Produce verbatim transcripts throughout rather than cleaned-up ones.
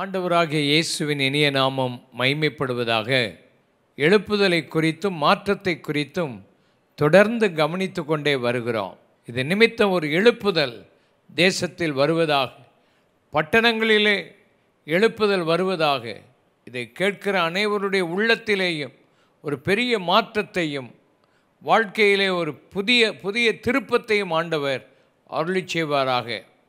ஆண்டவராகிய இயேசுவின் இனிய நாமம் மகிமைப்படுவதாக. எழுப்புதலை குறித்தும் மாற்றத்தை குறித்தும் தொடர்ந்து கவனித்து கொண்டே வருகிறோம். இது நிமித்தம் ஒரு எழுப்புதல் தேசத்தில் வருவதாக, பட்டணங்களிலே எழுப்புதல் வருவதாக, இதை கேட்கிற அனைவருடைய உள்ளத்திலேயும் ஒரு பெரிய மாற்றத்தையும் வாழ்க்கையிலே ஒரு புதிய புதிய திருப்பத்தையும் ஆண்டவர் அருளி செய்வாராக.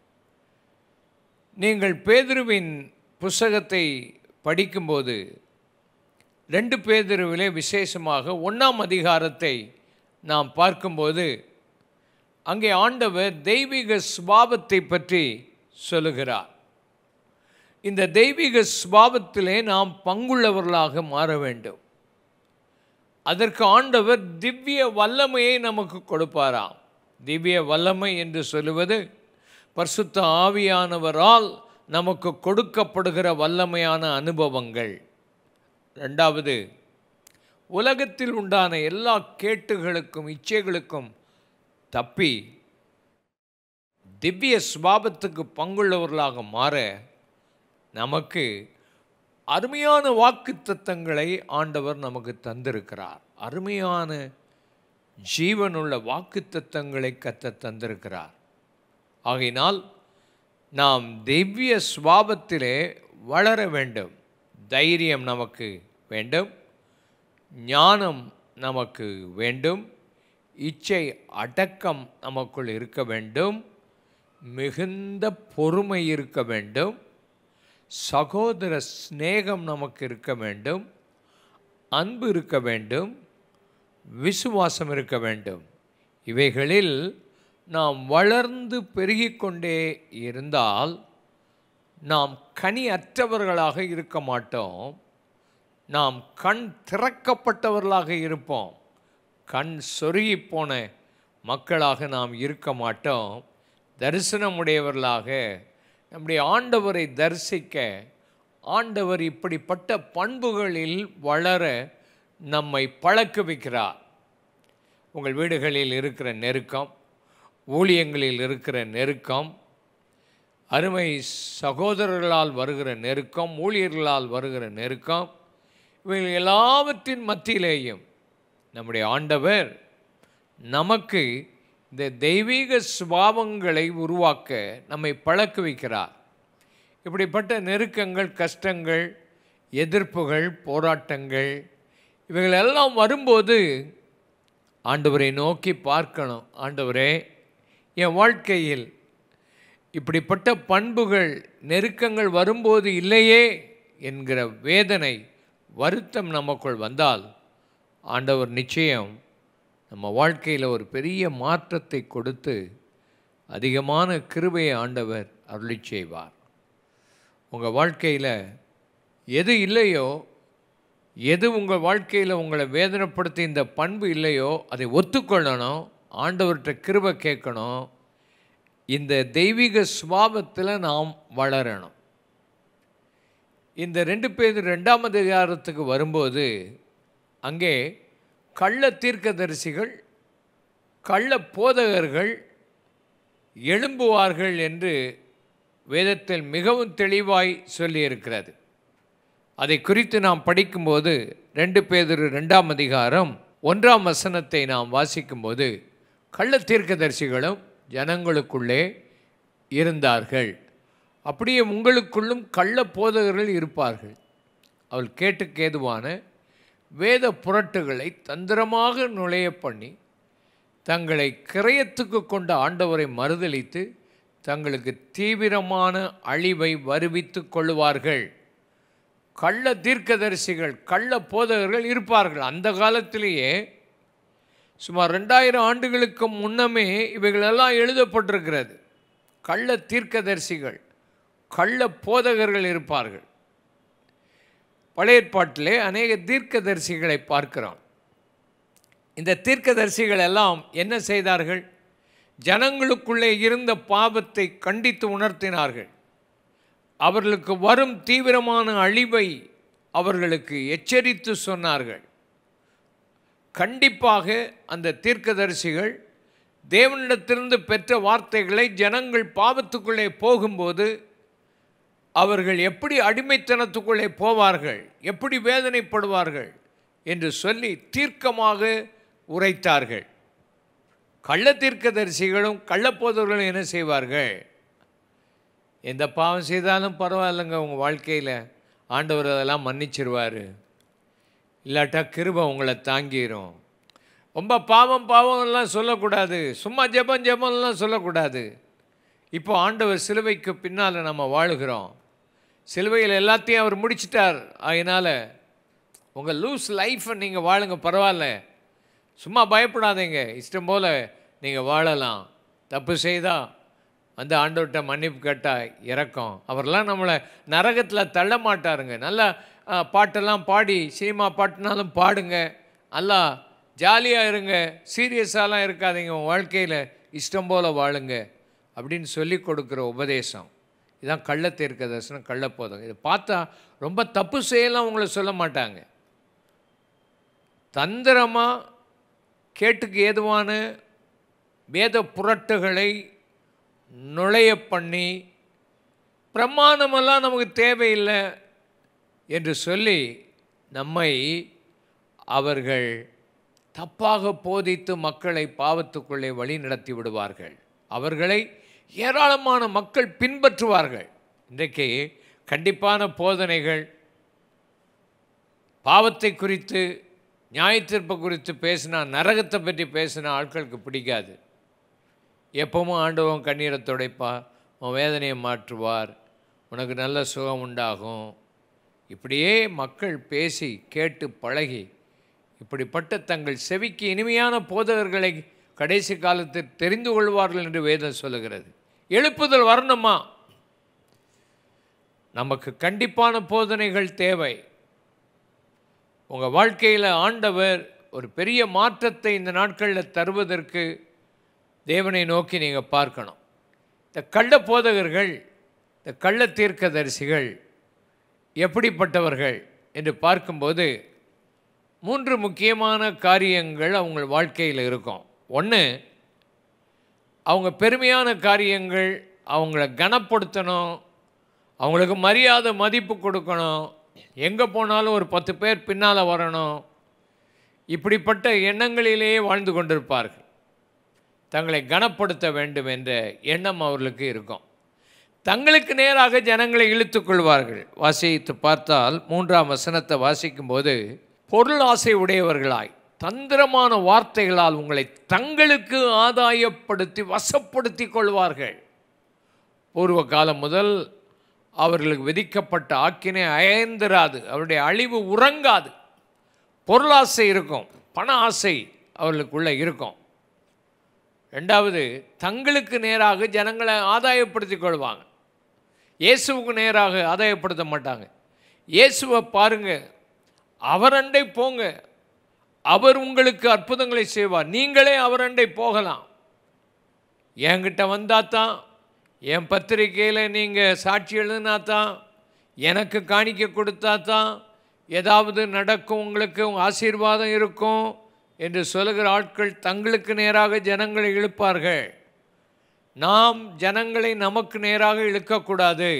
நீங்கள் பேதுருவின் புஸ்தகத்தை படிக்கும்போது ரெண்டு பேதுருவிலே விசேஷமாக ஒன்றாம் அதிகாரத்தை நாம் பார்க்கும்போது அங்கே ஆண்டவர் தெய்வீக சுபாவத்தை பற்றி சொல்லுகிறார். இந்த தெய்வீக சுபாவத்திலே நாம் பங்குள்ளவர்களாக மாற வேண்டும். அதற்கு ஆண்டவர் திவ்ய வல்லமையை நமக்கு கொடுப்பாராம். திவ்ய வல்லமை என்று சொல்லுவது பரிசுத்த ஆவியானவரால் நமக்கு கொடுக்கப்படுகிற வல்லமையான அனுபவங்கள். ரெண்டாவது, உலகத்தில் உண்டான எல்லா கேட்டுகளுக்கும் இச்சைகளுக்கும் தப்பி திவ்ய சுபாவத்துக்கு பங்குள்ளவர்களாக மாற நமக்கு அருமையான வாக்குத்தத்தங்களை ஆண்டவர் நமக்கு தந்திருக்கிறார். அருமையான ஜீவனுள்ள வாக்குத்தத்தங்களை கர்த்தர் தந்திருக்கிறார். ஆகையினால் நாம் திவ்ய சுபாவத்திலே வளர வேண்டும். தைரியம் நமக்கு வேண்டும், ஞானம் நமக்கு வேண்டும், இச்சை அடக்கம் நமக்குள் இருக்க வேண்டும், மிகுந்த பொறுமை இருக்க வேண்டும், சகோதர சிநேகம் நமக்கு இருக்க வேண்டும், அன்பு இருக்க வேண்டும், விசுவாசம் இருக்க வேண்டும். இவைகளில் நாம் வளர்ந்து பெருகிக்கொண்டே இருந்தால் நாம் கனி அற்றவர்களாக இருக்க மாட்டோம். நாம் கண் திறக்கப்பட்டவர்களாக இருப்போம். கண் சொருகி போன மக்களாக நாம் இருக்க மாட்டோம். தரிசனமுடையவர்களாக நம்முடைய ஆண்டவரை தரிசிக்க ஆண்டவர் இப்படிப்பட்ட பண்புகளில் வளர நம்மை பழக்க வைக்கிறார். உங்கள் வீடுகளில் இருக்கிற நெருக்கம், ஊழியங்களில் இருக்கிற நெருக்கம், அருமை சகோதரர்களால் வருகிற நெருக்கம், ஊழியர்களால் வருகிற நெருக்கம், இவைகள் எல்லாவற்றின் மத்தியிலேயும் நம்முடைய ஆண்டவர் நமக்கு இந்த தெய்வீக சுபாவங்களை உருவாக்க நம்மை பழக்க வைக்கிறார். இப்படிப்பட்ட நெருக்கங்கள், கஷ்டங்கள், எதிர்ப்புகள், போராட்டங்கள் இவைகளெல்லாம் வரும்போது ஆண்டவரை நோக்கி பார்க்கணும். ஆண்டவரே, என் வாழ்க்கையில் இப்படிப்பட்ட பண்புகள், நெருக்கங்கள் வரும்போது இல்லையே என்கிற வேதனை, வருத்தம் நமக்குள் வந்தால் ஆண்டவர் நிச்சயம் நம்ம வாழ்க்கையில் ஒரு பெரிய மாற்றத்தை கொடுத்து அதிகமான கிருபையை ஆண்டவர் அருளி செய்வார். உங்கள் வாழ்க்கையில் எது இல்லையோ, எது உங்கள் வாழ்க்கையில் உங்களை வேதனைப்படுத்தி இந்த பண்பு இல்லையோ அதை ஒத்துக்கொள்ளணும். ஆண்டவர்கிட்ட கிருபை கேட்கணும். இந்த தெய்வீக சுபாவத்தில் நாம் வளரணும். இந்த ரெண்டு பேர் ரெண்டாம் அதிகாரத்துக்கு வரும்போது அங்கே கள்ள தீர்க்கதரிசிகள், கள்ள போதகர்கள் எழும்புவார்கள் என்று வேதத்தில் மிகவும் தெளிவாய் சொல்லியிருக்கிறது. அதை குறித்து நாம் படிக்கும்போது ரெண்டு பேதுரு ரெண்டாம் அதிகாரம் ஒன்றாம் வசனத்தை நாம் வாசிக்கும்போது, கள்ள தீர்க்கதரிசிகளும் ஜனங்களுக்குள்ளே இருந்தார்கள், அப்படியே உங்களுக்குள்ளும் கள்ள போதகர்கள் இருப்பார்கள். அவள் கேட்டுக்கு ஏதுவான வேத புரட்டுகளை தந்திரமாக நுழைய பண்ணி தங்களை கிரயத்துக்கு கொண்ட ஆண்டவரை மறுதலித்து தங்களுக்கு தீவிரமான அழிவை வருவித்து கொள்ளுவார்கள். கள்ள தீர்க்கதரிசிகள், கள்ள போதகர்கள் இருப்பார்கள். அந்த காலத்திலேயே சுமார் ரெண்டாயிரம் ஆண்டுகளுக்கு முன்னமே இவைகளெல்லாம் எழுதப்பட்டிருக்கிறது. கள்ள தீர்க்கதரிசிகள், கள்ள போதகர்கள் இருப்பார்கள். பழைய ஏற்பாட்டிலே அநேக தீர்க்கதரிசிகளை பார்க்கிறோம். இந்த தீர்க்கதரிசிகள் எல்லாம் என்ன செய்தார்கள்? ஜனங்களுக்குள்ளே இருந்த பாவத்தை கண்டித்து உணர்த்தினார்கள். அவர்களுக்கு வரும் தீவிரமான அழிவை அவர்களுக்கு எச்சரித்து சொன்னார்கள். கண்டிப்பாக அந்த தீர்க்கதரிசிகள் தேவனிடத்திலிருந்து பெற்ற வார்த்தைகளை ஜனங்கள் பாவத்துக்குள்ளே போகும்போது அவர்கள் எப்படி அடிமைத்தனத்துக்குள்ளே போவார்கள், எப்படி வேதனைப்படுவார்கள் என்று சொல்லி தீர்க்கமாக உரைத்தார்கள். கள்ள தீர்க்கதரிசிகளும் கள்ளப்போதவர்களும் என்ன செய்வார்கள்? எந்த பாவம் செய்தாலும் பரவாயில்லைங்க, உங்கள் வாழ்க்கையில் ஆண்டவர் அதெல்லாம் மன்னிச்சிருவார், இல்லாட்டா கிருபை உங்களை தாங்கிடும். ரொம்ப பாவம் பாவம்லாம் சொல்லக்கூடாது, சும்மா ஜெபம் ஜெபம்லாம் சொல்லக்கூடாது. இப்போ ஆண்டவர் சிலுவைக்கு பின்னால் நம்ம வாழுகிறோம், சிலுவையில் எல்லாத்தையும் அவர் முடிச்சிட்டார். அதனால் உங்கள் லூஸ் லைஃப்பை நீங்கள் வாழுங்க, பரவாயில்ல, சும்மா பயப்படாதீங்க, இஷ்டம் போல் நீங்கள் வாழலாம். தப்பு செய்தால் வந்து ஆண்டவர்கிட்ட மன்னிப்பு கேட்டால் இறக்கம். அவரெல்லாம் நம்மளை நரகத்தில் தள்ள மாட்டாருங்க. நல்லா பாட்டெல்லாம் பாடி, சினிமா பாட்டுனாலும் பாடுங்க, நல்லா ஜாலியாக இருங்க, சீரியஸாலாம் இருக்காதீங்க, உங்கள் வாழ்க்கையில் இஷ்டம் போல் வாழுங்க அப்படின்னு சொல்லி கொடுக்குற உபதேசம். இதுதான் கள்ள தீர்க்க தரிசனம், கள்ளப்போதம். இதை பார்த்தா ரொம்ப தப்பு செய்யலாம் உங்களை சொல்ல மாட்டாங்க. தந்திரமாக கேட்டுக்கு ஏதுவான வேத புரட்டுகளை நுழைய பண்ணி, பிரமாணமெல்லாம் நமக்கு தேவையில்லை என்று சொல்லி நம்மை அவர்கள் தப்பாக போதித்து மக்களை பாவத்துக்குள்ளே வழி நடத்தி விடுவார்கள். அவர்களை ஏராளமான மக்கள் பின்பற்றுவார்கள். இன்றைக்கு கண்டிப்பான போதனைகள், பாவத்தை குறித்து, நியாயத்தீர்ப்பு குறித்து பேசினா, நரகத்தை பற்றி பேசினா ஆட்களுக்கு பிடிக்காது. எப்பவும் ஆண்டவன் கண்ணீரை துடைப்பார், உன் வேதனையை மாற்றுவார், உனக்கு நல்ல சுகம் உண்டாகும். இப்படியே மக்கள் பேசி கேட்டு பழகி இப்படிப்பட்ட தங்கள் செவிக்கு இனிமையான போதகர்களை கடைசி காலத்தில் தெரிந்து கொள்வார்கள் என்று வேதம் சொல்லுகிறது. எழுப்புதல் வரணுமா? நமக்கு கண்டிப்பான போதனைகள் தேவை. உங்கள் வாழ்க்கையில் ஆண்டவர் ஒரு பெரிய மாற்றத்தை இந்த நாட்களில் தருவதற்கு தேவனை நோக்கி நீங்கள் பார்க்கணும். இந்த கள்ள போதகர்கள், இந்த கள்ள தீர்க்கதரிசிகள் எப்படிப்பட்டவர்கள் என்று பார்க்கும்போது மூன்று முக்கியமான காரியங்கள் அவங்க வாழ்க்கையில் இருக்கும். ஒன்று, அவங்க பெருமையான காரியங்கள், அவங்கள கனப்படுத்தணும், அவங்களுக்கு மரியாதை மதிப்பு கொடுக்கணும், எங்கே போனாலும் ஒரு பத்து பேர் பின்னால் வரணும், இப்படிப்பட்ட எண்ணங்களிலேயே வாழ்ந்து கொண்டிருப்பார்கள். தங்களை கனப்படுத்த வேண்டும் என்ற எண்ணம் அவர்களுக்கு இருக்கும். தங்களுக்கு நேராக ஜனங்களை இழுத்துக்கொள்வார்கள். வாசித்து பார்த்தால் மூன்றாம் வசனத்தை வாசிக்கும்போது, பொருள் ஆசை உடையவர்களாய் தந்திரமான வார்த்தைகளால் உங்களை தங்களுக்கு ஆதாயப்படுத்தி வசப்படுத்தி கொள்வார்கள். பூர்வ காலம் முதல் அவர்களுக்கு விதிக்கப்பட்ட ஆக்கினை அயர்ந்திராது, அவருடைய அழிவு உறங்காது. பொருளாசை இருக்கும், பண ஆசை அவர்களுக்குள்ளே இருக்கும். ரெண்டாவது, தங்களுக்கு நேராக ஜனங்களை ஆதாயப்படுத்தி கொள்வாங்க. இயேசுவுக்கு நேராக ஆதாயப்படுத்த மாட்டாங்க. இயேசுவை பாருங்கள், அவரண்டை போங்க, அவர் உங்களுக்கு அற்புதங்களை செய்வார், நீங்களே அவரண்டை போகலாம். என்கிட்ட வந்தால் தான், என் பத்திரிக்கையில் நீங்கள் சாட்சி எழுதினா தான், எனக்கு காணிக்க கொடுத்தா தான் ஏதாவது நடக்கும், உங்களுக்கு ஆசீர்வாதம் இருக்கும் என்று சொல்லுகிற ஆட்கள் தங்களுக்கு நேராக ஜனங்களை இழுப்பார்கள். நாம் ஜனங்களை நமக்கு நேராக இழுக்கக்கூடாது.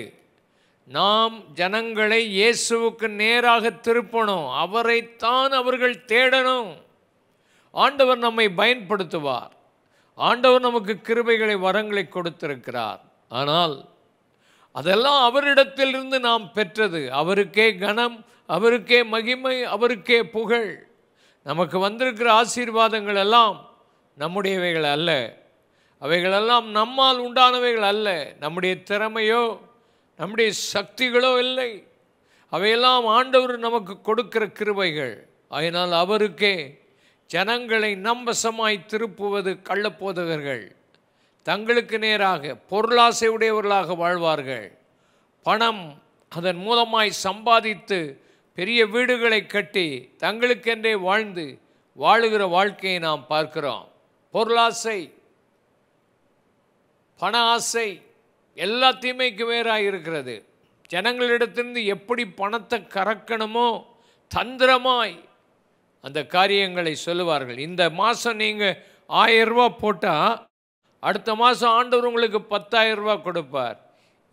நாம் ஜனங்களை இயேசுவுக்கு நேராக திருப்பணும், அவரைத்தான் அவர்கள் தேடணும். ஆண்டவர் நம்மை பயன்படுத்துவார், ஆண்டவர் நமக்கு கிருபைகளை வரங்களை கொடுத்திருக்கிறார். ஆனால் அதெல்லாம் அவரிடத்திலிருந்து நாம் பெற்றது. அவருக்கே கனம், அவருக்கே மகிமை, அவருக்கே புகழ். நமக்கு வந்திருக்கிற ஆசீர்வாதங்கள் எல்லாம் நம்முடையவைகள் அல்ல, அவைகளெல்லாம் நம்மால் உண்டானவைகள் அல்ல, நம்முடைய திறமையோ நம்முடைய சக்திகளோ இல்லை. அவையெல்லாம் ஆண்டவர் நமக்கு கொடுக்கிற கிருபைகள். அதனால் அவருக்கே ஜனங்களை நம்பசமாய் திருப்புவது கள்ளப்போதகர்கள். தங்களுக்கு நேராக பொருளாசை உடையவர்களாக வாழ்வார்கள். பணம் அதன் மூலமாய் சம்பாதித்து பெரிய வீடுகளை கட்டி தங்களுக்கென்றே வாழ்ந்து வாழுகிற வாழ்க்கையை நாம் பார்க்கிறோம். பொருளாசை, பண ஆசை எல்லா தீமைக்கு வேறாக இருக்கிறது. ஜனங்களிடத்திலிருந்து எப்படி பணத்தை கறக்கணுமோ தந்திரமாய் அந்த காரியங்களை சொல்லுவார்கள். இந்த மாதம் நீங்கள் ஆயிரம் ரூபா போட்டால் அடுத்த மாதம் ஆண்டவர் உங்களுக்கு பத்தாயிரம் ரூபா கொடுப்பார்.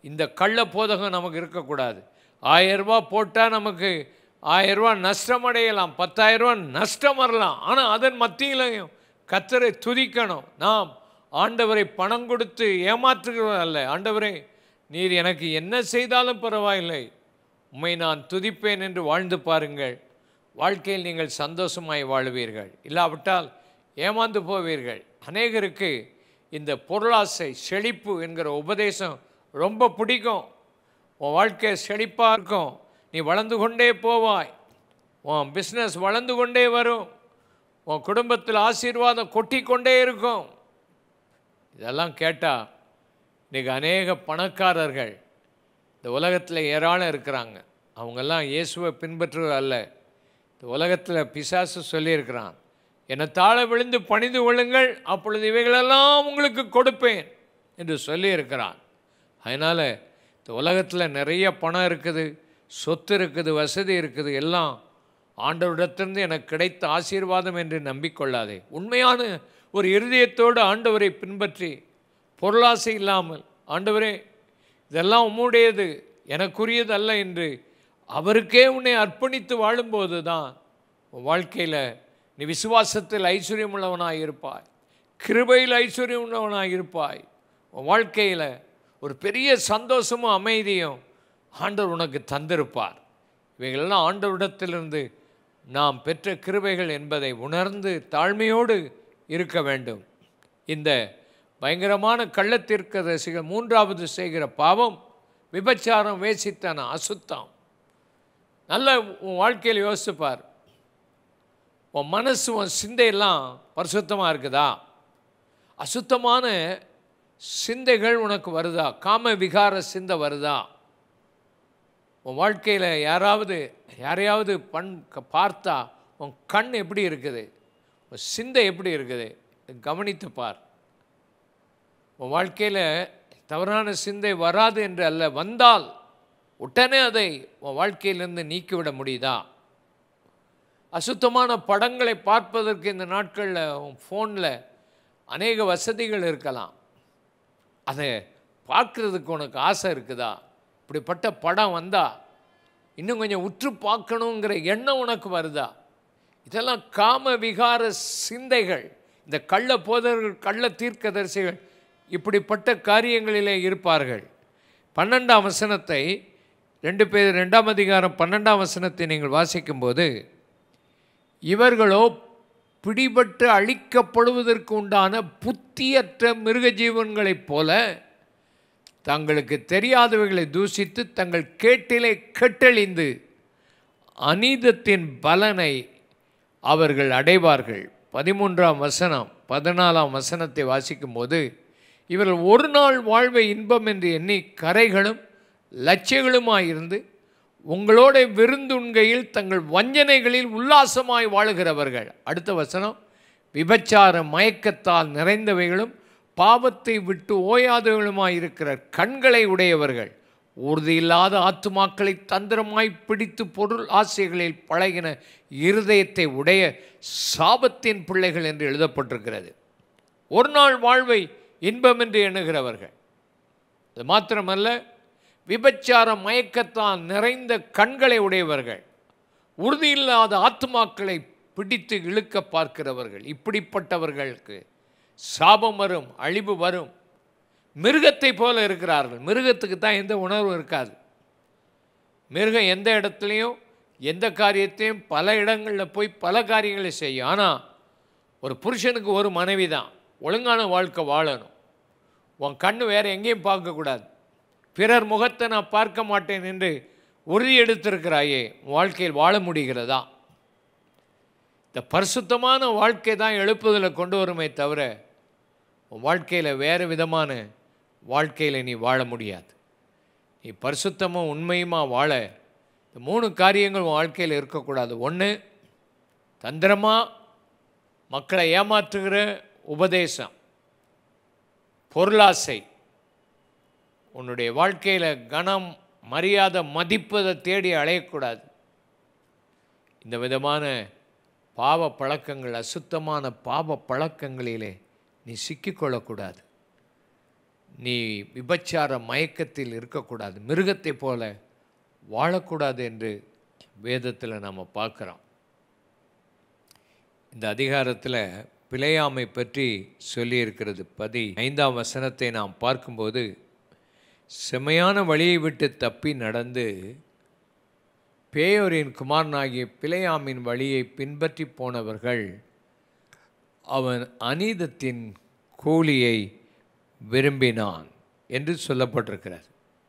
இந்த கள்ள போதகம் நமக்கு இருக்கக்கூடாது. ஆயிரம் ரூபா போட்டால் நமக்கு ஆயிரம் ரூபா நஷ்டம் அடையலாம், பத்தாயிரம் ரூபா நஷ்டம் வரலாம். ஆனால் அதன் மத்தியிலையும் கர்த்தரை துதிக்கணும். நாம் ஆண்டவரை பணம் கொடுத்து ஏமாற்றுகிறோம் அல்ல. ஆண்டவரே, நீர் எனக்கு என்ன செய்தாலும் பரவாயில்லை, உம்மை நான் துதிப்பேன் என்று வாழ்ந்து பாருங்கள். வாழ்க்கையில் நீங்கள் சந்தோஷமாய் வாழுவீர்கள். இல்லாவிட்டால் ஏமாந்து போவீர்கள். அநேகருக்கு இந்த பொருளாசை, செழிப்பு என்கிற உபதேசம் ரொம்ப பிடிக்கும். உன் வாழ்க்கை செழிப்பாக இருக்கும், நீ வளர்ந்து கொண்டே போவாய், உன் பிஸ்னஸ் வளர்ந்து கொண்டே வரும், உன் குடும்பத்தில் ஆசீர்வாதம் கொட்டி கொண்டே இருக்கும். இதெல்லாம் கேட்டால் இன்றைக்கி அநேக பணக்காரர்கள் இந்த உலகத்தில் ஏராளம் இருக்கிறாங்க. அவங்கெல்லாம் இயேசுவை பின்பற்றுவது அல்ல. இந்த உலகத்தில் பிசாசு சொல்லியிருக்கிறான், என்னை தாழ விழுந்து பணிந்து கொள்ளுங்கள், அப்பொழுது இவைகளெல்லாம் உங்களுக்கு கொடுப்பேன் என்று சொல்லியிருக்கிறான். அதனால் இந்த உலகத்தில் நிறைய பணம் இருக்குது, சொத்து இருக்குது, வசதி இருக்குது, எல்லாம் ஆண்டவரிடத்திலிருந்து எனக்கு கிடைத்த ஆசீர்வாதம் என்று நம்பிக்கொள்ளாதே. உண்மையான ஒரு இருதயத்தோடு ஆண்டவரை பின்பற்றி பொருளாசை இல்லாமல், ஆண்டவரே இதெல்லாம் உம்முடையது, எனக்குரியது அல்ல என்று அவருக்கே உன்னை அர்ப்பணித்து வாழும்போது தான் உன் வாழ்க்கையில் நீ விசுவாசத்தில் ஐஸ்வர்யம் உள்ளவனாக இருப்பாய், கிருபையில் ஐஸ்வர்யம் உள்ளவனாக இருப்பாய். உன் வாழ்க்கையில் ஒரு பெரிய சந்தோஷமும் அமைதியும் ஆண்டவர் உனக்கு தந்திருப்பார். இவைகளெல்லாம் ஆண்டவரிடத்திலிருந்து நாம் பெற்ற கிருபைகள் என்பதை உணர்ந்து தாழ்மையோடு இருக்க வேண்டும். இந்த பயங்கரமான கள்ளத்தீர்க்கதரிசிகள் மூன்றாவது செய்கிற பாவம் விபச்சாரம், வேசித்தனம், அசுத்தம். நல்ல உன் வாழ்க்கையில் யோசிப்பார், உன் மனசு, உன் சிந்தையெல்லாம் பரிசுத்தமாக இருக்குதா? அசுத்தமான சிந்தைகள் உனக்கு வருதா? காம விகார சிந்தை வருதா? உன் வாழ்க்கையில் யாராவது யாரையாவது பண் பார்த்தா உன் கண் எப்படி இருக்குது, உன் சிந்தை எப்படி இருக்குது, கவனித்து பார். உன் வாழ்க்கையில் தவறான சிந்தை வராது என்று அல்ல, வந்தால் உடனே அதை உன் வாழ்க்கையிலிருந்து நீக்கிவிட முடியுதா? அசுத்தமான படங்களை பார்ப்பதற்கு இந்த நாட்களில் உன் ஃபோனில் அநேக வசதிகள் இருக்கலாம். அதை பார்க்குறதுக்கு உனக்கு ஆசை இருக்குதா? இப்படிப்பட்ட படம் வந்தால் இன்னும் கொஞ்சம் உற்று பார்க்கணுங்கிற எண்ணம் உனக்கு வருதா? இதெல்லாம் காம விகார சிந்தைகள். இந்த கள்ள போதர்கள், கள்ள தீர்க்கதரிசிகள் இப்படிப்பட்ட காரியங்களிலே இருப்பார்கள். பன்னெண்டாம் வசனத்தை, ரெண்டு பேர் ரெண்டாம் அதிகாரம் பன்னெண்டாம் வசனத்தை நீங்கள் வாசிக்கும்போது, இவர்களோ பிடிபட்டு அழிக்கப்படுவதற்கு உண்டான புத்தியற்ற மிருக ஜீவன்களைப் போல தங்களுக்கு தெரியாதவைகளை தூசித்து தங்கள் கேட்டிலே கெட்டழிந்து அநீதத்தின் பலனை அவர்கள் அடைவார்கள். பதிமூன்றாம் வசனம் பதினாலாம் வசனத்தை வாசிக்கும்போது, இவர்கள் ஒரு நாள் வாழ்வை இன்பம் என்று எண்ணி கரைகளும் லட்சியங்களுமாயிருந்து உங்களோட விருந்துண்கையில் தங்கள் வஞ்சனைகளில் உல்லாசமாய் வாழுகிறவர்கள். அடுத்த வசனம், விபச்சார மயக்கத்தால் நிறைந்தவைகளும் பாவத்தை விட்டு ஓயாதவர்களுமாயிருக்கிற கண்களை உடையவர்கள், உறுதியில்லாத ஆத்துமாக்களை தந்திரமாய் பிடித்து பொருள் ஆசைகளில் பழகின இருதயத்தை உடைய சாபத்தின் பிள்ளைகள் என்று எழுதப்பட்டிருக்கிறது. ஒரு நாள் வாழ்வை இன்பம் என்று எண்ணுகிறவர்கள். அது மாத்திரமல்ல, விபச்சார மயக்கத்தால் நிறைந்த கண்களை உடையவர்கள், உறுதியில்லாத ஆத்துமாக்களை பிடித்து இழுக்க பார்க்கிறவர்கள். இப்படிப்பட்டவர்களுக்கு சாபம் வரும், அழிவு வரும். மிருகத்தை போல இருக்கிறார்கள். மிருகத்துக்கு தான் எந்த உணர்வும் இருக்காது. மிருகம் எந்த இடத்துலையும் எந்த காரியத்தையும் பல இடங்களில் போய் பல காரியங்களை செய்யும். ஆனால் ஒரு புருஷனுக்கு ஒரு மனைவி தான். ஒழுங்கான வாழ்க்கை வாழணும். உன் கண்ணு வேறு எங்கேயும் பார்க்கக்கூடாது. பிறர் முகத்தை நான் பார்க்க மாட்டேன் என்று உறுதி எடுத்திருக்கிறாயே, வாழ்க்கையில் வாழ முடிகிறதா? இந்த பரிசுத்தமான வாழ்க்கை தான் எழுப்புதலை கொண்டு வருமே தவிர உன் வாழ்க்கையில் வேறு விதமான வாழ்க்கையில் நீ வாழ முடியாது. நீ பரிசுத்தமும் உண்மையுமா வாழ இந்த மூணு காரியங்கள் உன் வாழ்க்கையில் இருக்கக்கூடாது. ஒன்று, தந்திரமாக மக்களை ஏமாற்றுகிற உபதேசம், பொருளாசை. உன்னுடைய வாழ்க்கையில் கனம், மரியாதை, மதிப்பதை தேடி அலையக்கூடாது. இந்த விதமான பாவ பழக்கங்கள், அசுத்தமான பாவ பழக்கங்களிலே நீ சிக்கிக்கொள்ளக்கூடாது. நீ விபச்சார மயக்கத்தில் இருக்கக்கூடாது, மிருகத்தை போல வாழக்கூடாது என்று வேதத்தில் நாம் பார்க்குறோம். இந்த அதிகாரத்தில் பிழையாமை பற்றி சொல்லியிருக்கிறது. பதி ஐந்தாம் வசனத்தை நாம் பார்க்கும்போது, செம்மையான வழியை விட்டு தப்பி நடந்து பேயோரின் குமாரனாகிய பிழையாமின் வழியை பின்பற்றி போனவர்கள் அவன் அநீதத்தின் கூலியை விரும்பினான் என்று சொல்லப்பட்டிருக்கிறார்.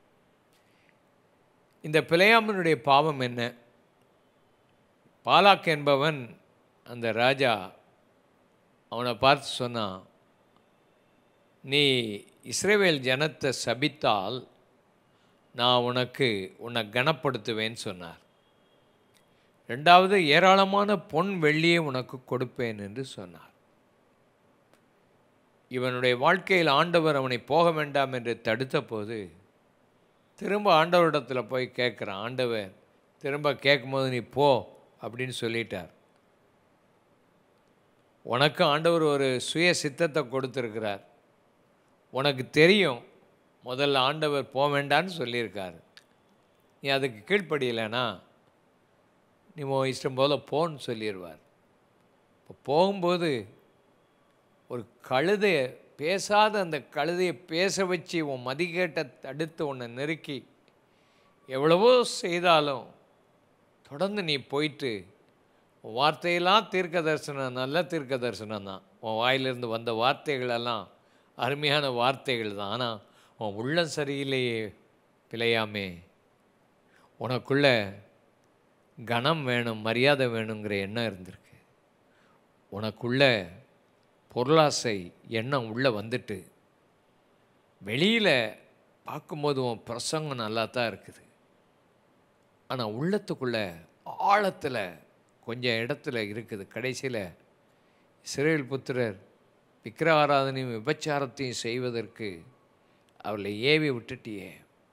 இந்த பிழையாமனுடைய பாவம் என்ன? பாலாக் என்பவன், அந்த ராஜா அவனை பார்த்து சொன்னான், நீ இஸ்ரவேல் ஜனத்தை சபித்தால் நான் உனக்கு உன்னை கனப்படுத்துவேன்னு சொன்னார். ரெண்டாவது, ஏராளமான பொன் வெள்ளியை உனக்கு கொடுப்பேன் என்று சொன்னார். இவனுடைய வாழ்க்கையில் ஆண்டவர் அவனை போக வேண்டாம் என்று தடுத்த போது திரும்ப ஆண்டவரிடத்தில் போய் கேட்குறான். ஆண்டவர் திரும்ப கேட்கும்போது நீ போ அப்படின்னு சொல்லிட்டார். உனக்கு ஆண்டவர் ஒரு சுய சித்தத்தை கொடுத்துருக்கிறார். உனக்கு தெரியும் முதல்ல ஆண்டவர் போக வேண்டான்னு சொல்லியிருக்காரு. நீ அதுக்கு கீழ்ப்படியலைன்னா நீ உன் இஷ்டம் போல் போன்னு சொல்லிடுவார். இப்போ போகும்போது ஒரு கழுதையை, பேசாத அந்த கழுதையை பேச வச்சு உன் மதிக்கேட்டை தடுத்து உன்னை நெருக்கி எவ்வளவோ செய்தாலும் தொடர்ந்து நீ போயிட்டு உன் வார்த்தையெல்லாம் தீர்க்க தரிசனம், நல்ல தீர்க்க தரிசனம் தான். உன் வாயிலிருந்து வந்த வார்த்தைகளெல்லாம் அருமையான வார்த்தைகள் தான். ஆனால் உன் உள்ளம் சரியில்லையே பிழையாமே. உனக்குள்ள கனம் வேணும், மரியாதை வேணுங்கிற எண்ணம் இருந்திருக்கு. உனக்குள்ள பொருளாசை எண்ணம் உள்ளே வந்துட்டு வெளியில் பார்க்கும்போது உன் பிரசங்கம் நல்லா தான் இருக்குது. ஆனால் உள்ளத்துக்குள்ளே ஆழத்தில் கொஞ்சம் இடத்துல இருக்குது. கடைசியில் இஸ்ரவேல் புத்திரர் விக்கிர ஆராதனையும் விபச்சாரத்தையும் செய்வதற்கு அவளை ஏவி விட்டுட்டியே.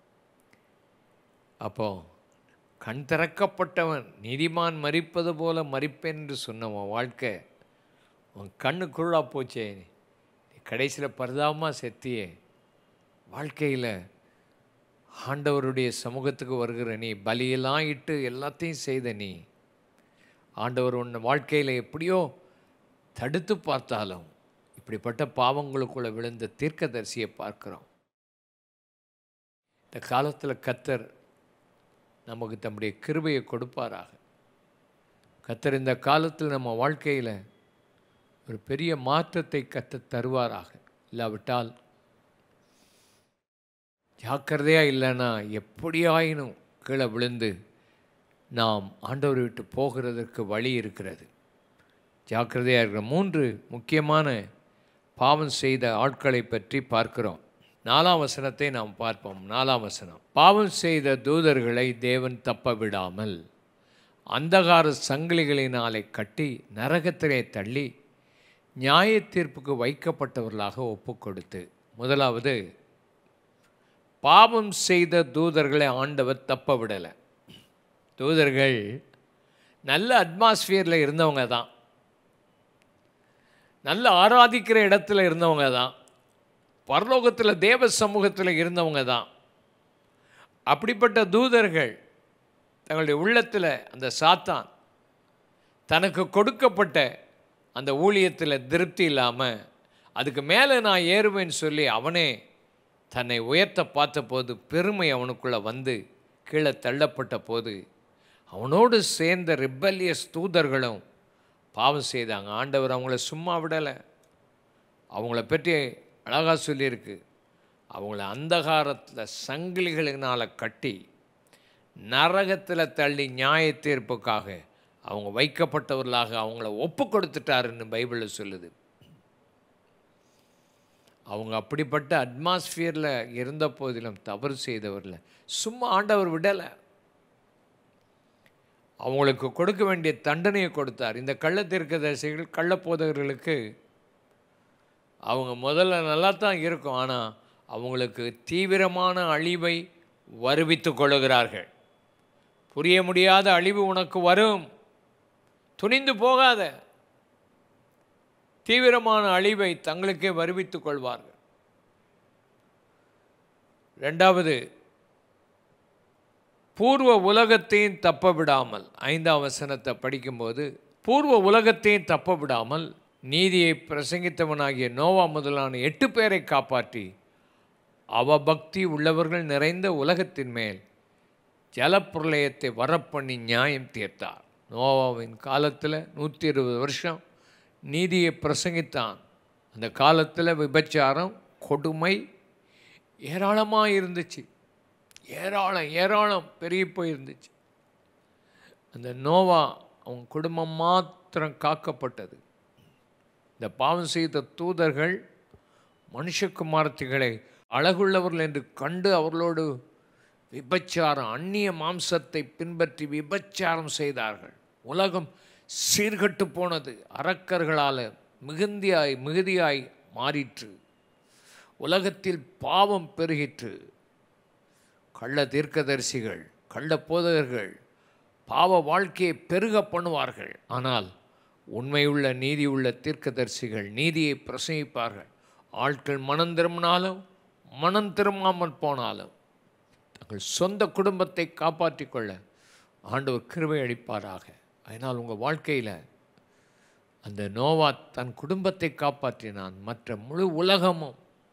அப்போ கண் திறக்கப்பட்டவன் நீதிமான் மரிப்பது போல மரிப்பேன் என்று சொன்னவன் வாழ்க்கை உன் கண்ணு குருளா போச்சே. நீ கடைசியில் பரிதாபமாக செத்தியே. வாழ்க்கையில் ஆண்டவருடைய சமூகத்துக்கு வருகிற நீ, பலியெல்லாம் இட்டு எல்லாத்தையும் செய்த நீ, ஆண்டவர் உன் வாழ்க்கையில் எப்படியோ தடுத்து பார்த்தாலும் இப்படிப்பட்ட பாவங்களுக்குள்ளே விழுந்த தீர்க்கதரிசியை பார்க்குறோம். இந்த காலத்தில் கர்த்தர் நமக்கு தம்முடைய கிருபையை கொடுப்பாராக. கர்த்தர் இந்த காலத்தில் நம்ம வாழ்க்கையில் ஒரு பெரிய மாற்றத்தை கர்த்தர் தருவாராக. இல்லாவிட்டால் ஜாக்கிரதையாக இல்லைன்னா எப்படியாயினும் கீழே விழுந்து நாம் ஆண்டவரை விட்டு போகிறதற்கு வழி இருக்கிறது. ஜாக்கிரதையாக இருக்கிற மூன்று முக்கியமான பாவம் செய்த ஆட்களை பற்றி பார்க்கிறோம். நாலாம் வசனத்தை நாம் பார்ப்போம். நாலாம் வசனம், பாவம் செய்த தூதர்களை தேவன் தப்ப விடாமல் அந்தகார சங்கிலிகளினாலே கட்டி நரகத்திலே தள்ளி நியாய தீர்ப்புக்கு வைக்கப்பட்டவர்களாக ஒப்பு கொடுத்து. முதலாவது, பாவம் செய்த தூதர்களை ஆண்டவர் தப்ப விடலை. தூதர்கள் நல்ல அட்மாஸ்பியரில் இருந்தவங்க தான், நல்ல ஆராதிக்கிற இடத்துல இருந்தவங்க தான், பரலோகத்தில் தேவ சமூகத்தில் இருந்தவங்க தான். அப்படிப்பட்ட தூதர்கள் தங்களுடைய உள்ளத்தில் அந்த சாத்தான் தனக்கு கொடுக்கப்பட்ட அந்த ஊழியத்தில் திருப்தி இல்லாமல் அதுக்கு மேலே நான் ஏறுவேன்னு சொல்லி அவனே தன்னை உயர்த்த பார்த்த போது பெருமை அவனுக்குள்ளே வந்து கீழே தள்ளப்பட்ட போது அவனோடு சேர்ந்த ரிபல்லியஸ் தூதர்களும் பாவம் செய்தாங்க. ஆண்டவர் அவங்கள சும்மா விடலை. அவங்கள பற்றி அழகாக சொல்லியிருக்கு. அவங்கள அந்தகாரத்தில் சங்கிலிகளினால் கட்டி நரகத்தில் தள்ளி நியாய தீர்ப்புக்காக அவங்க வைக்கப்பட்டவர்களாக அவங்கள ஒப்பு கொடுத்துட்டாருன்னு பைபிளில் சொல்லுது. அவங்க அப்படிப்பட்ட அட்மாஸ்பியரில் இருந்த போதிலும் தவறு செய்தவரில் சும்மா ஆண்டவர் விடலை. அவங்களுக்கு கொடுக்க வேண்டிய தண்டனையை கொடுத்தார். இந்த கள்ள தீர்க்கதரிசிகள் கள்ளப்போதகர்களுக்கு அவங்க முதல்ல நல்லா தான் இருக்கும், ஆனால் அவங்களுக்கு தீவிரமான அழிவை வருவித்து கொள்ளுகிறார்கள். புரிய முடியாத அழிவு உனக்கு வரும், துணிந்து போகாத. தீவிரமான அழிவை தங்களுக்கே வருவித்து கொள்வார்கள். ரெண்டாவது, பூர்வ உலகத்தையும் தப்ப விடாமல், ஐந்தாம் வசனத்தை படிக்கும்போது, பூர்வ உலகத்தையும் தப்ப விடாமல் நீதியை பிரசங்கித்தவனாகிய நோவா முதலான எட்டு பேரை காப்பாற்றி அவபக்தி உள்ளவர்கள் நிறைந்த உலகத்தின் மேல் ஜலப்பிரளயத்தை வரப்பண்ணி நியாயம் தீர்த்தார். நோவாவின் காலத்தில் நூற்றி இருபது வருஷம் நீதியை பிரசங்கித்தான். அந்த காலத்தில் விபச்சாரம், கொடுமை ஏராளமாக இருந்துச்சு. ஏராளம் ஏராளம் பெருகி போயிருந்துச்சு. அந்த நோவா அவன் குடும்பம் மாத்திரம் காக்கப்பட்டது. இந்த பாவம் செய்த தூதர்கள் மனுஷகுமாரத்திகளை அழகுள்ளவர்கள் என்று கண்டு அவர்களோடு விபச்சாரம், அந்நிய மாம்சத்தை பின்பற்றி விபச்சாரம் செய்தார்கள். உலகம் சீர்கட்டு போனது. அரக்கர்களால் மிகுந்தியாய் மிகுதியாய் மாறிற்று. உலகத்தில் பாவம் பெருகிற்று. கள்ள தீர்க்கதரிசிகள், கள்ள போதகர்கள் பாவ வாழ்க்கையை பெருக பண்ணுவார்கள். ஆனால் உண்மையுள்ள நீதியுள்ள தீர்க்கதரிசிகள் நீதியை பிரசங்கிப்பார்கள். ஆட்கள் மனம் திரும்பினாலும் மனம் திரும்பாமல் போனாலும் தங்கள் சொந்த குடும்பத்தை காப்பாற்றி கொள்ள ஆண்டவர் கிருபை அளிப்பாராக. அதனால் உங்கள் வாழ்க்கையில் அந்த நோவா தன் குடும்பத்தை காப்பாற்றினான். மற்ற முழு உலகமும்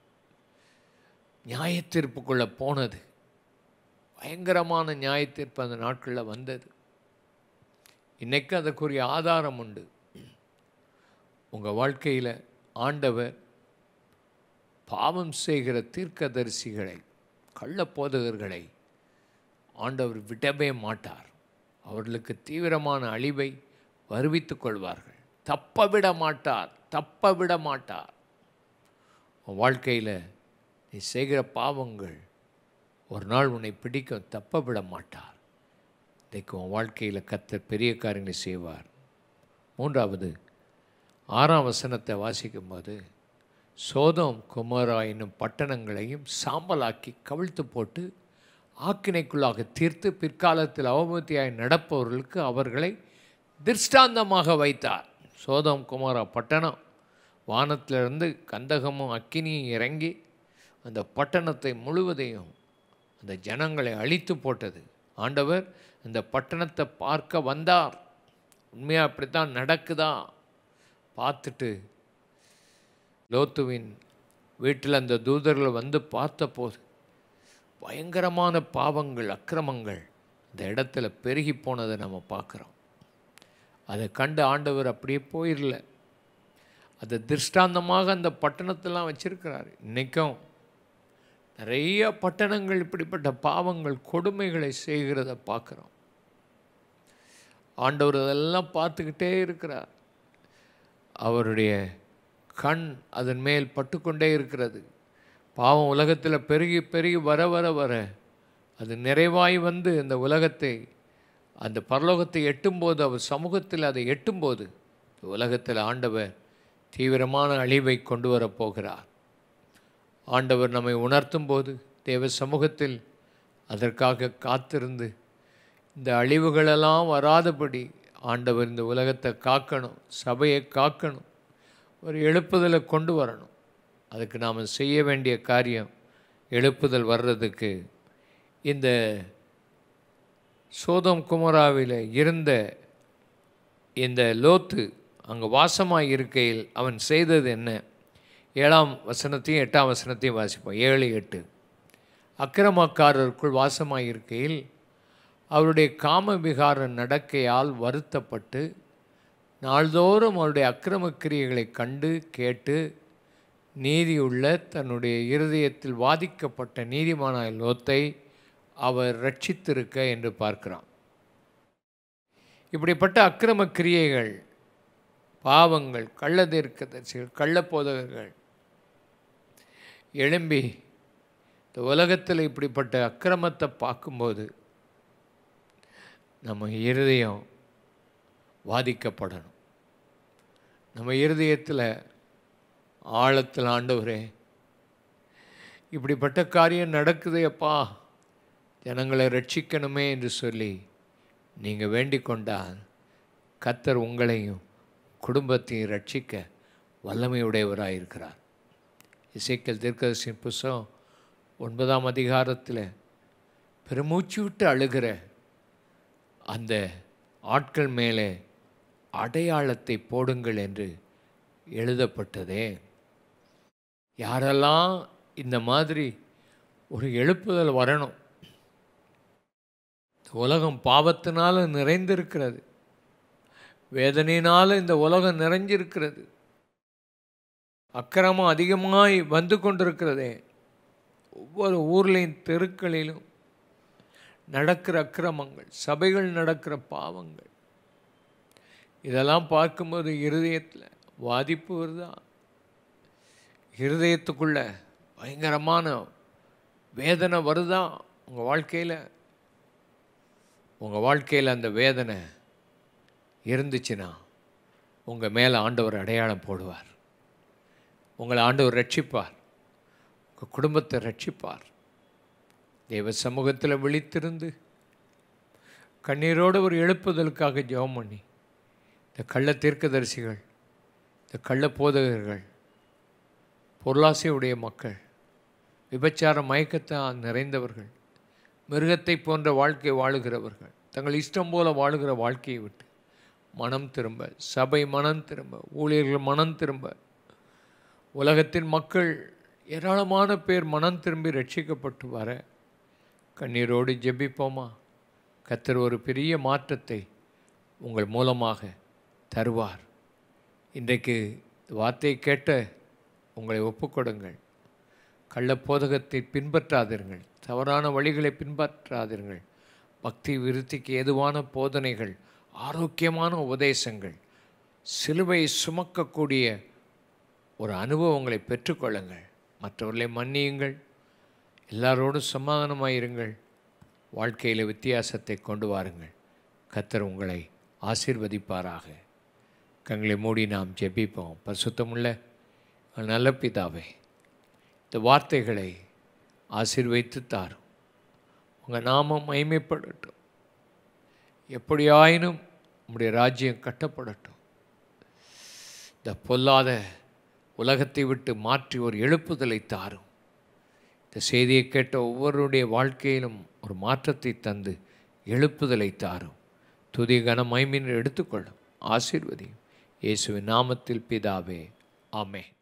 நியாயத்தீர்ப்புக்குள்ள போனது. பயங்கரமான நியாயத்தீர்ப்பு அந்த நாட்களில் வந்தது. இன்றைக்கு அதற்குரிய ஆதாரம் உண்டு. உங்கள் வாழ்க்கையில் ஆண்டவர் பாவம் செய்கிற தீர்க்கதரிசிகளை, கள்ள போதகர்களை ஆண்டவர் விடவே மாட்டார். அவர்களுக்கு தீவிரமான அழிவை வருவித்துக் கொள்வார்கள். தப்ப விட மாட்டார், தப்ப விட மாட்டார். உன் வாழ்க்கையில் நீ செய்கிற பாவங்கள் ஒரு நாள் உன்னை பிடிக்க தப்ப விட மாட்டார். இன்றைக்கு உன் வாழ்க்கையில் கர்த்தர் பெரிய காரியங்களை செய்வார். மூன்றாவது, ஆறாம் வசனத்தை வாசிக்கும்போது, சோதோம் கொமோரா என்னும் பட்டணங்களையும் சாம்பலாக்கி கவிழ்த்து போட்டு ஆக்கினைக்குள்ளாக தீர்த்து பிற்காலத்தில் அவமதியாய் நடப்பவர்களுக்கு அவர்களை திருஷ்டாந்தமாக வைத்தார். சோதோம் கொமோரா பட்டணம் வானத்திலிருந்து கந்தகமும் அக்கினியும் இறங்கி அந்த பட்டணத்தை முழுவதையும் அந்த ஜனங்களை அழித்து போட்டது. ஆண்டவர் அந்த பட்டணத்தை பார்க்க வந்தார். உண்மையாக அப்படித்தான் நடக்குதா பார்த்துட்டு லோத்துவின் வீட்டில் அந்த தூதர்கள் வந்து பார்த்தபோது பயங்கரமான பாவங்கள், அக்கிரமங்கள் இந்த இடத்துல பெருகி போனதை நம்ம பார்க்குறோம். அதை கண்டு ஆண்டவர் அப்படியே போயிடல. அதை திருஷ்டாந்தமாக அந்த பட்டணத்தெல்லாம் வச்சிருக்கிறார். இன்றைக்கும் நிறைய பட்டணங்கள் இப்படிப்பட்ட பாவங்கள், கொடுமைகளை செய்கிறத பார்க்குறோம். ஆண்டவர் அதெல்லாம் பார்த்துக்கிட்டே இருக்கிறார். அவருடைய கண் அதன் மேல் பட்டுக்கொண்டே இருக்கிறது. பாவம் உலகத்தில் பெருகி பெருகி வர வர வர அது நிறைவாய் வந்து அந்த உலகத்தை, அந்த பரலோகத்தை எட்டும்போது, அவர் சமூகத்தில் அதை எட்டும்போது உலகத்தில் ஆண்டவர் தீவிரமான அழிவை கொண்டு வரப்போகிறார். ஆண்டவர் நம்மை உணர்த்தும் போது தேவ சமூகத்தில் அதற்காக காத்திருந்து இந்த அழிவுகளெல்லாம் வராதபடி ஆண்டவர் இந்த உலகத்தை காக்கணும், சபையை காக்கணும், ஒரு எழுப்புதலை கொண்டு வரணும். அதுக்கு நாம் செய்ய வேண்டிய காரியம், எழுப்புதல் வர்றதுக்கு இந்த சோதோம் குமராவில் இருந்த இந்த லோத்து அங்கே வாசமாக இருக்கையில் அவன் செய்தது என்ன? ஏழாம் வசனத்தையும் எட்டாம் வசனத்தையும் வாசிப்போம். ஏழு எட்டு. அக்கிரமக்காரருக்குள் வாசமாக இருக்கையில் அவருடைய காம விகார நடக்கையால் வருத்தப்பட்டு நாள்தோறும் அவருடைய அக்கிரம கிரியைகளை கண்டு கேட்டு நீதியுள்ள தன்னுடைய இருதயத்தில் வாதிக்கப்பட்ட நீதிமானாய லோத்தை அவர் ரட்சித்திருக்க என்று பார்க்கிறான். இப்படிப்பட்ட அக்கிரம கிரியைகள், பாவங்கள், கள்ள தீர்க்கதரிசிகள், கள்ளப்போதகர்கள் எழும்பி இந்த உலகத்தில் இப்படிப்பட்ட அக்கிரமத்தை பார்க்கும்போது நம்ம இருதயம் வாதிக்கப்படணும். நம்ம இருதயத்தில் ஆழத்தில், ஆண்டவரே இப்படிப்பட்ட காரியம் நடக்குது அப்பா, ஜனங்களை ரட்சிக்கணுமே என்று சொல்லி நீங்கள் வேண்டிக் கொண்டால் கர்த்தர் உங்களையும் குடும்பத்தையும் ரட்சிக்க வல்லமையுடையவராக இருக்கிறார். எசேக்கியேல் தீர்க்கதரிசியின் புத்தகம் ஒன்பதாம் அதிகாரத்தில் பெருமூச்சு விட்டு அழுகிற அந்த ஆட்கள் மேலே அடையாளத்தை போடுங்கள் என்று எழுதப்பட்டதே. யாரெல்லாம் இந்த மாதிரி ஒரு எழுப்புதல் வரணும். உலகம் பாவத்தினால் நிறைந்திருக்கிறது, வேதனையினால் இந்த உலகம் நிறைஞ்சிருக்கிறது, அக்கிரமம் அதிகமாய் வந்து கொண்டிருக்கிறதே. ஒவ்வொரு ஊர்லேயும் தெருக்களிலும் நடக்கிற அக்கிரமங்கள், சபைகள் நடக்கிற பாவங்கள், இதெல்லாம் பார்க்கும்போது இருதயத்தில் வாதிப்பு வருதா? இருதயத்துக்குள்ள பயங்கரமான வேதனை வருதா? உங்கள் வாழ்க்கையில் உங்கள் வாழ்க்கையில் அந்த வேதனை இருந்துச்சுன்னா உங்கள் மேலே ஆண்டவர் அடையாளம் போடுவார். உங்களை ஆண்டவர் ரட்சிப்பார், உங்கள் குடும்பத்தை ரட்சிப்பார். தேவ சமூகத்தில் விழித்திருந்து கண்ணீரோடு ஒரு எழுப்புதலுக்காக ஜெபம் பண்ணி, இந்த கள்ள தீர்க்கதரிசிகள், இந்த கள்ள போதகர்கள், பொருளாசையுடைய மக்கள், விபச்சார மயக்கத்தை நிறைந்தவர்கள், மிருகத்தை போன்ற வாழ்க்கை வாழுகிறவர்கள், தங்கள் இஷ்டம் போல வாழுகிற வாழ்க்கையை விட்டு மனம் திரும்ப, சபை மனம் திரும்ப, ஊழியர்கள் மனம் திரும்ப, உலகத்தின் மக்கள் ஏராளமான பேர் மனம் திரும்பி ரட்சிக்கப்பட்டு வர கண்ணீரோடு ஜெபிப்போமா? கர்த்தர் ஒரு பெரிய மாற்றத்தை உங்கள் மூலமாக தருவார். இன்றைக்கு வார்த்தையை கேட்ட உங்களை ஒப்புக்கொடுங்கள். கள்ள போதகத்தை பின்பற்றாதீர்கள், தவறான வழிகளை பின்பற்றாதீர்கள். பக்தி விருத்திக்கு ஏதுவான போதனைகள், ஆரோக்கியமான உபதேசங்கள், சிலுவையை சுமக்கக்கூடிய ஒரு அனுபவங்களை பெற்றுக்கொள்ளுங்கள். மற்றவர்களை மன்னியுங்கள், எல்லாரோடும் சமாதானமாயிருங்கள், வாழ்க்கையில் வித்தியாசத்தை கொண்டு வாருங்கள். கர்த்தர் உங்களை ஆசீர்வதிப்பாராக. கண்களை மூடி நாம் ஜெபிப்போம். பரிசுத்தமுள்ள நல்ல பிதாவே, இந்த வார்த்தைகளை ஆசீர்வதித்து தாரும். உங்கள் நாமம் மகிமைப்படட்டும். எப்படியாயினும் உம்முடைய ராஜ்யம் கட்டப்படட்டும். இந்த பொல்லாத உலகத்தை விட்டு மாற்றி ஒரு எழுப்புதலை தாரும். இந்த செய்தியை கேட்ட ஒவ்வொருடைய வாழ்க்கையிலும் ஒரு மாற்றத்தை தந்து எழுப்புதலை தாரும். துதி கன மகிமையை எடுத்துக்கொள்ளும். ஆசீர்வதியும். இயேசுவின் நாமத்தில் பிதாவே, ஆமென்.